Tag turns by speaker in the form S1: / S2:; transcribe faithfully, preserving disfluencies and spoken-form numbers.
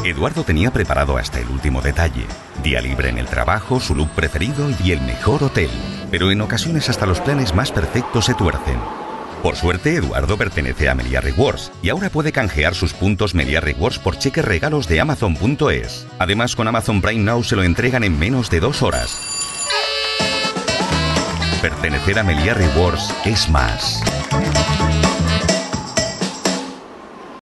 S1: Eduardo tenía preparado hasta el último detalle. Día libre en el trabajo, su look preferido y el mejor hotel. Pero en ocasiones hasta los planes más perfectos se tuercen. Por suerte, Eduardo pertenece a Meliá Rewards y ahora puede canjear sus puntos Meliá Rewards por cheques regalos de Amazon punto es. Además, con Amazon Prime Now se lo entregan en menos de dos horas. Pertenecer a Meliá Rewards es más.